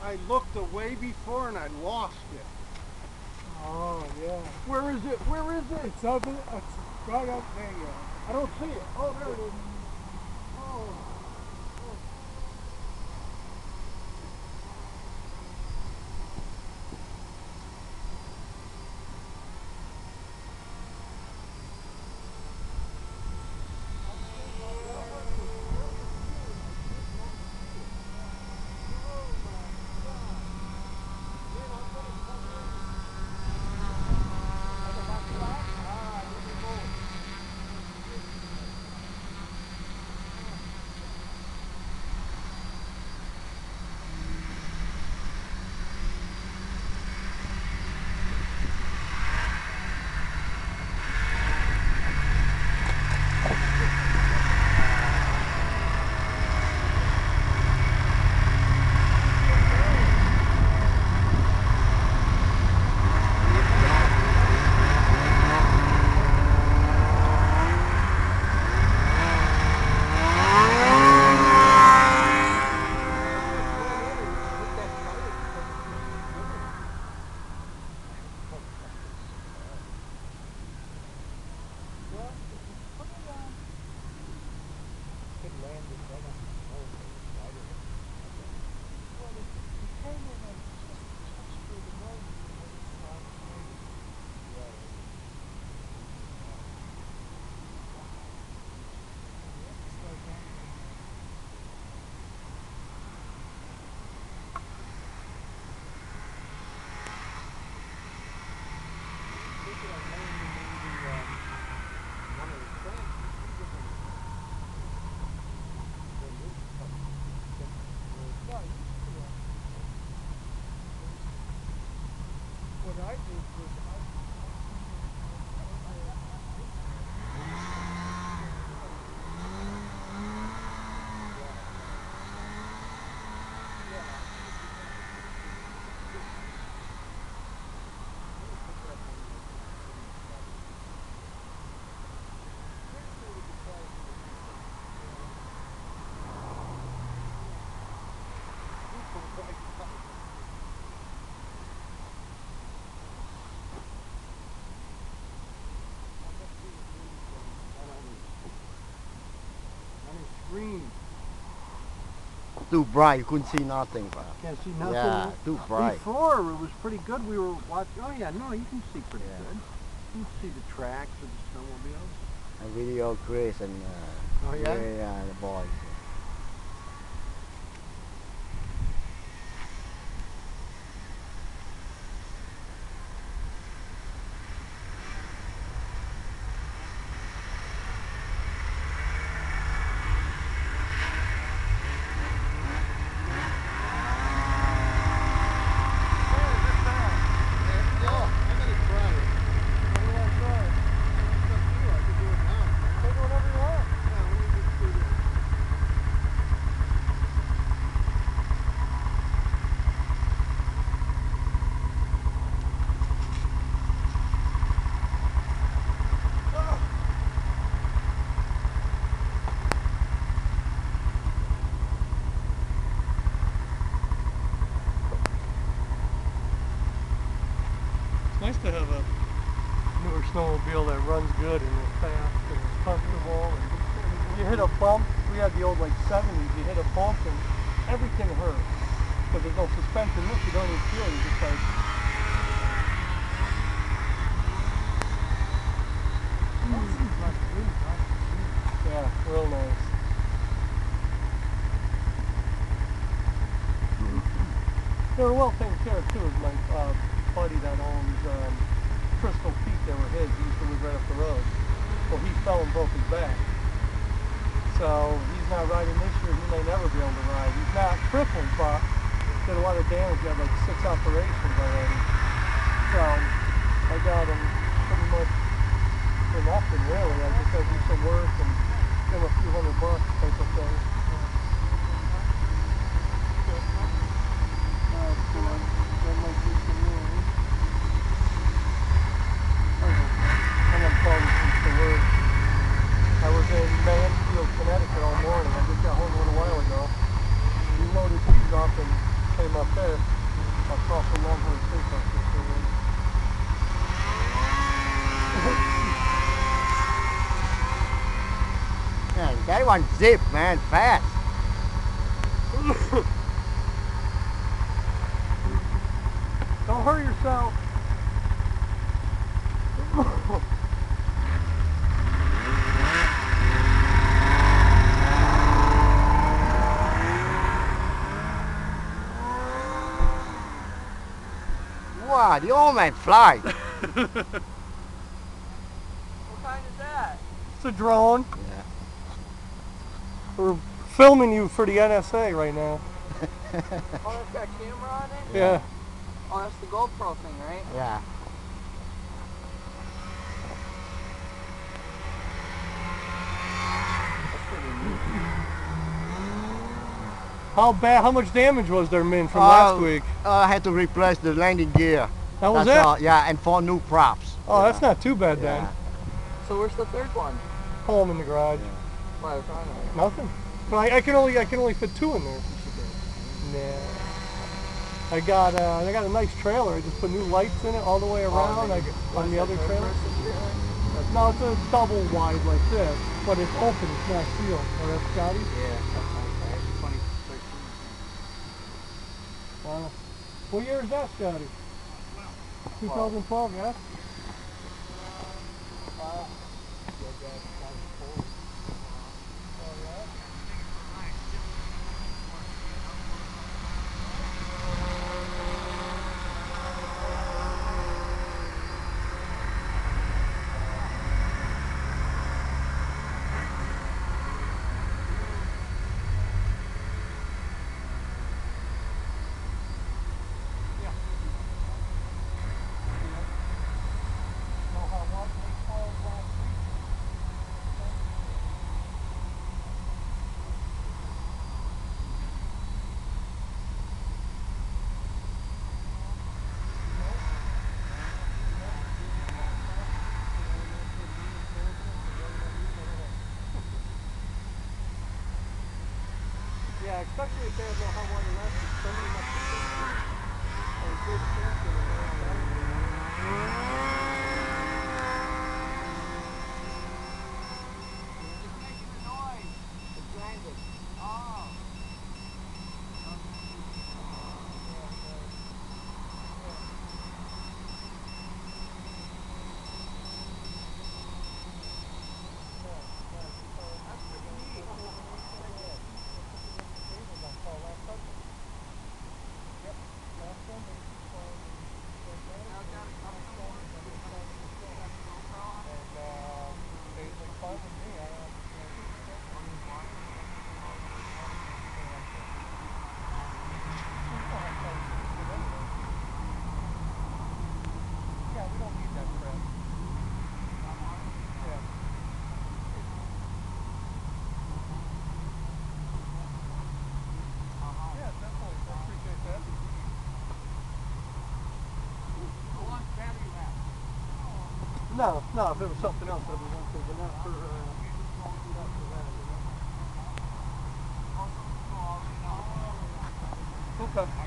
I looked away before and I lost it. Oh, yeah. Where is it? Where is it? It's up, it's right up there, you go. I don't see it. Oh, there it is. Oh. What I did was Green. Too bright, you couldn't see nothing, bro. Can't see nothing. Yeah, too bright. Before it was pretty good. We were watching. Oh yeah, no, you can see pretty Yeah. good. You can see the tracks of the snowmobiles. A video Chris and Oh yeah? yeah, the boys. It's nice to have a newer snowmobile that runs good and is fast and is comfortable. And you hit a bump, we had the old like 70s, you hit a bump and everything hurts. Because there's no suspension. This you don't even feel, you just like... Yeah, real nice. They were well taken care of too. My buddy that owns Crystal Peak, they were his. He used to live right up the road. Well, he fell and broke his back. So he's not riding this year. He may never be able to ride. He's not crippled, but did a lot of damage. He had like 6 operations already. So I got him pretty much for nothing, really. I just had to do some work and give him a few $100 type of thing. I was in Mansfield, Connecticut all morning. I just got home a little while ago. We loaded these up and came up there. one zip, man, fast. Don't hurt yourself. Wow, the old man fly. What kind is that? It's a drone. Yeah. We're filming you for the NSA right now. Oh, that's got a camera on it? Yeah. Oh, that's the GoPro thing, right? Yeah. That's pretty neat. How much damage was there, Min, from last week? I had to replace the landing gear. That was That's it? all. Yeah, and 4 new props. Oh, Yeah. that's not too bad then. Yeah. So where's the third one? Home in the garage. Why, what's wrong with it? Nothing. But I can only fit 2 in there. Nah. I got a nice trailer. I just put new lights in it all the way around. On the other trailer. No, it's a double wide like this, but it's open. It's not sealed. Oh, that's Scotty. Yeah, that's nice. 2013. What year is that, Scotty? 2012, yeah. Yeah, especially if they don't know how long it lasts. Somebody must have taken it. It's making a noise. It's grinding. Oh. No, if it was something else, I'd be one thing, but not for that, you know? Okay.